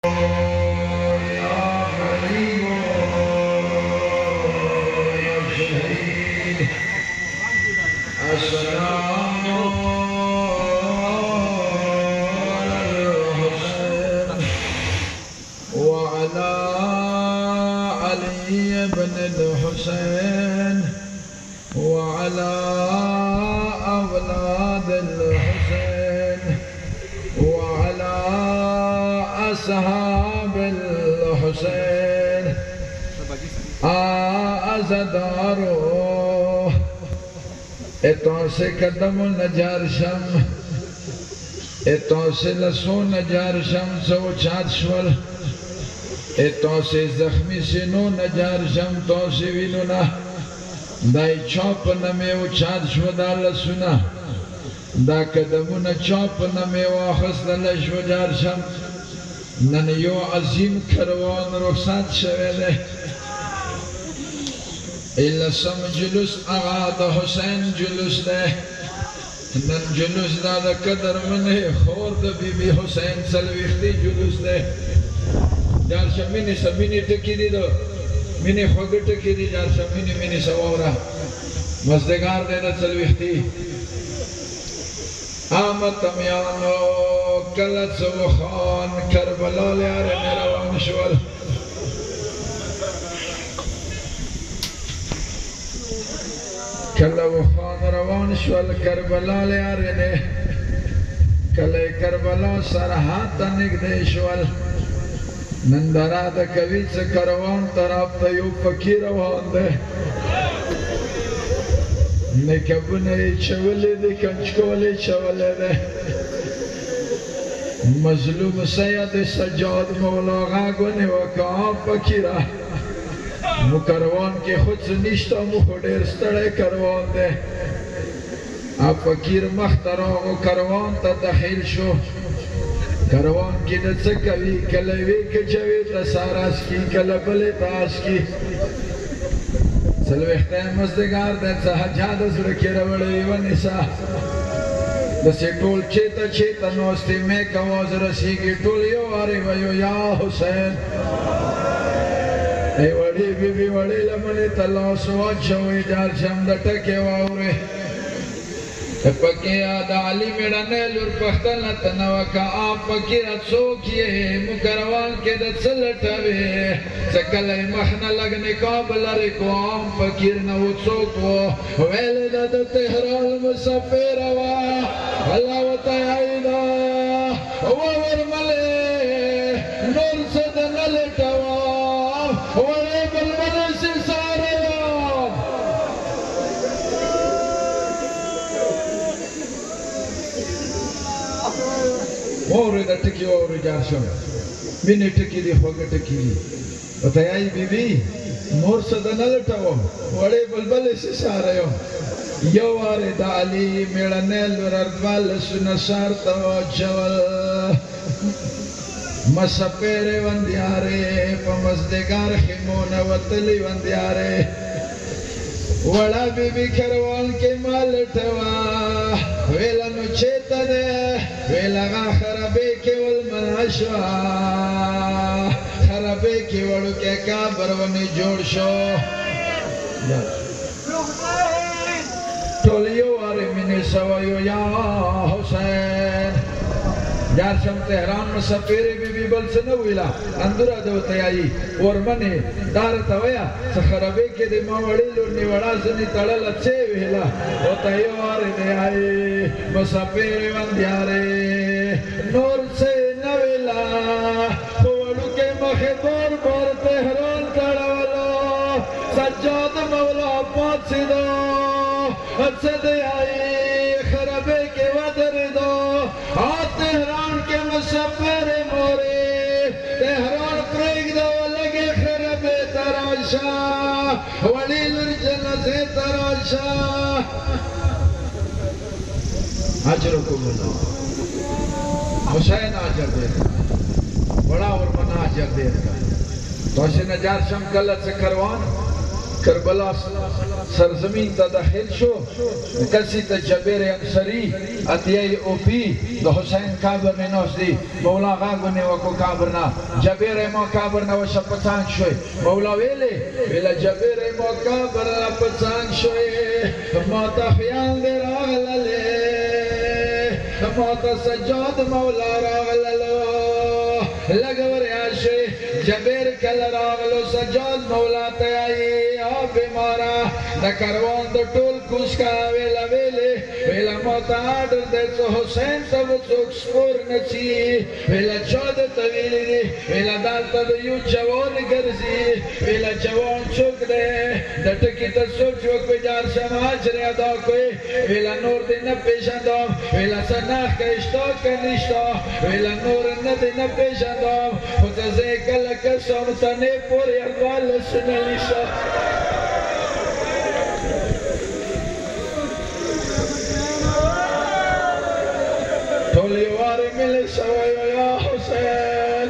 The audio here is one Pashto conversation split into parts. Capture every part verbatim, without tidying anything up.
أصحاب الحسين آزدارو اتوں سے قدم نجار شم اتوں سے لسو نجار شم سو چاد شول اتوں سے زخمی سنو نجار شم تو سے وینو نا دائی چوپ نمیو چاد شو دا لسونا دا قدمون چوپ نمیو آخص دا لشو جار شم نن یو عظیم کروان رخصت شوه ده ایلسم جلوس آغا دا حسین جلوس ده نن جلوس دا دا قدر منه خور دا بی بی حسین سلویختی جلوس ده جارشا منی سا منی ٹکی دی دو منی خوگ ٹکی دی جارشا منی منی سوارا مزدگار ده دا سلویختی آمد تمیانو کلت سوخان کربلا لیار نروان شوال کل وخان روان شوال کربلا لیار نے کل کربلا سرحات نگدے شوال نندرا دا کوی سے کروان طرف تا یو فکی روان دے نکبنے چولے دے کنچکولے چولے دے مظلوم سید سجاد مولا غاگونے وکا فکیرہ مکروان کے خود سے نشتا مخوڑیر ستڑے کروان دے آپ فکیر مختراغ و کروان تا دخیل شو کروان کی دسکوی کلوی کچوی تساراس کی کلبلی تاس کی سلویختہ مزدگار دے سحجاد از رکی روڑی و نسا دسی ٹول چیتا چیتا نوستی میں کواز رسی کی ٹول یو آری ویو یا حسین ای وڑی بی بی وڑی لمنی تلاو سواد شوی جار شمد ٹکے واورے پکی آدھا علی میڑا نیلور پختن تنوکا آپ پکی رتسو کیے مکروان کے دت سلٹوے سکلی مخنا لگنے کابل رکو آم پکیر نوچو کو ویلی دا دا تحرال مسافر وا اللہ و تیائیدا وور ملے نور سد نلٹوا وڑے بلبل سے سارے واب موری دا ٹکی ووری جار شم مینی ٹکی دی خوگ ٹکی دی بتایائی بی بی مور صدا نلٹاو وڑے بلبل سے سارے یو آرے دا علی میڑا نیل وردوال سنسار تو جول مسپیرے وندیارے پمزدگار خیمون وطلی وندیارے وڑا بی بی کروان کے مالٹوا ویلا نو چیتا دے ویلا غا خرابے کے والمناشوا خرابے کی وڑو کے کابر ونی جوڑ شو ٹولیو آرے منی سوائیو یا حسین جار شم تحران مسافیرے بی بی بل سے نویلا اندرہ دو تیائی اور منی دارتا ویا سخرابے کے دے ماوڑی لونی وڑا سنی تڑل اچھے ویلا او تیو آرے دے آئی مسافیرے وندیارے نور سے نویلا وڑو کے مخدور بار تحران تڑولو سجاد مولا پانچ سی دو اچھے دے آئی خرابے کے ودر دو آت تہران کے مسافر مورے تہران پریگ دو لگے خرابے تراشا وڑی لرجل سے تراشا اجرکم اللہ حسین آجر دیر بڑا اور منا آجر دیر تو اسے نجار شم کلت سے کروان کربلا سرزمین تا داخل شو کسی تا جبیر انصری اتیای اوپی دا حسین کابر نے نوش دی مولا غاگو نے وکو کابر نا جبیر ما کابر نا وشا پچان شوی مولا ویلے ویلا جبیر ما کابر نا پچان شوی ما تا خیال دے راغللے ما تا سجاد مولا راغللو لگور عاشی جبیر کل راغلو سجاد مولا تیائی آب بیمارا دا کروان دا ٹول کسکا ویلا ویلے ویلا موتا آڈر دے تو حسین تا وچوک سپور نچی ویلا چود طویلی دی ویلا دالتا دا یو جوان گرزی ویلا جوان چوک دے دا ٹکی تا سوک چوک پی جار شماج رے ادا کوئی ویلا نور دی نپیشن دام ویلا سناخ کا اشتاق کا نشتا ویلا نور ندی نپیشن دام خود زیکل کسام تنے پوری اقوال سنلیشا تولی واری ملی سوائیو یا حسین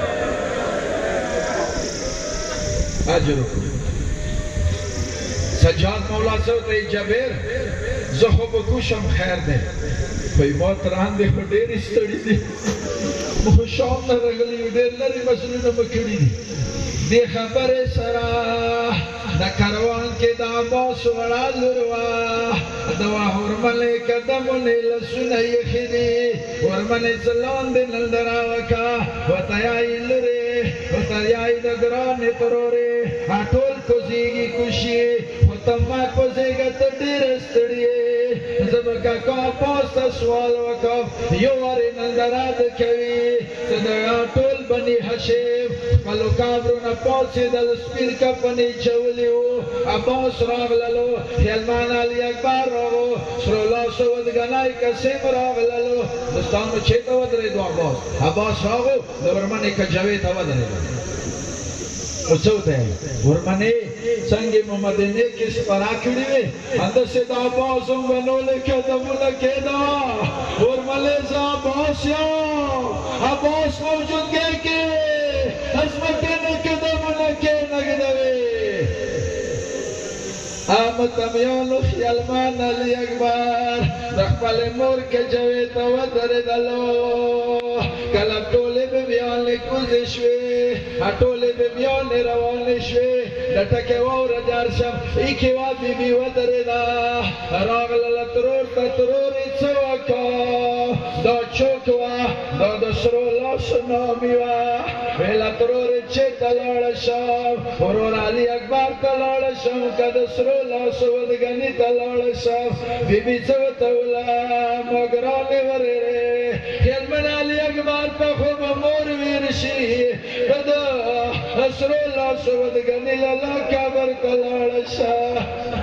آجرو سجاد مولا سوتے جبیر زخو بکوشم خیر دے کوئی موت ران دے خو دیر استڑی دی مخو شام نرگلی دیر لری مسئلو نمکڑی دی دی خبر سرا دا کروان کے دا باس وڑا لروا دوا حرملے قدمونے لسنائی خیدی حرملے زلان دے نلدرا وکا وطیائی لرے وطیائی دا گرانے ترورے آٹول کزیگی کشی وطمہ کزیگا تدیر استڑیے زبکا کا پاستا سوال وکا یواری نلدرا دکوی صدا آٹول بنی حشیب پلو کابرونا پاسی دل سپیر کا پنی چولیو عباس راغ للو خیلمان علی اکبر راغو سرو لاسو ودگنائی کسیم راغ للو دستان میں چھیتا ودرے دو عباس عباس راغو دورمانی کا جویتا ودرے دو اچھوتے ہیں ورمانی سنگی محمدینی کس پر آکھڑی میں اندر سے دا عباسوں ونولے کے دمونا کے دا ورمالی زا عباسیاں عباس موجود گئے کے حضمتی نکے دمونا کے نگدوے آمد امیانو خیالمان علی اکبر رخبال مور کے جویتا ودر دلو کلب ٹولے بے بیان کزشوے ٹولے بے بیان روانشوے لٹکے وور جارشم ایکی واد بی بی ودر دا راغ للترور تتروری چوکا دا چوکوا دا دسرو لاس نامیوا ویلا ترور چیتا لارشم ورور علی اکبر تلارشم کا دسرو لاس ودگنی تلارشم بی بی چوتولا مگرانی ورere خیلمن علی اکبر پا خوب مور ویرشی بدا اسرو لاس ودگنی للا کبر تلارشم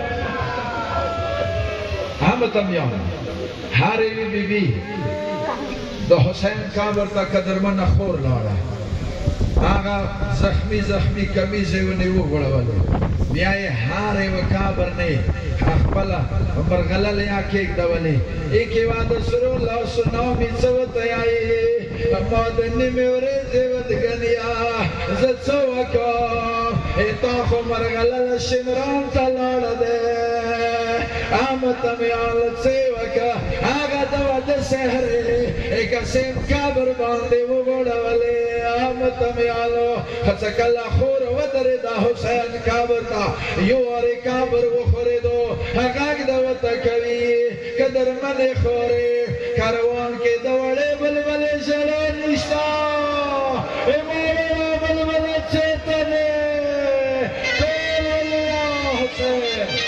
ہم تمیان ہاری بی بی دا حسین کابر تا قدرمن خور لارا آغا زخمی زخمی کمیزے ونی وہ گوڑا والے بیائی ہارے و کابر نے اخبالا برغلل یا کیک دوالے ایکی وعد سرو اللہ سنامی سوت آئی مادنی میں وریزے ودگنیا زد سوکا ایتاخو مرغلل شمران تلال دے آمد امیالت سیوکا آغا دواد سہرے ایک سیم کابر باندے وہ گوڑا والے آمد امیالو خسک اللہ خور ودر دا حسین کابر تا یو آرے کابر وہ خورے دو حقاق دوتا کوي قدر من خورے کاروان کے دوڑے بلبلے شران نشتا اے مولا بلبلے چیتنے قول اللہ حسین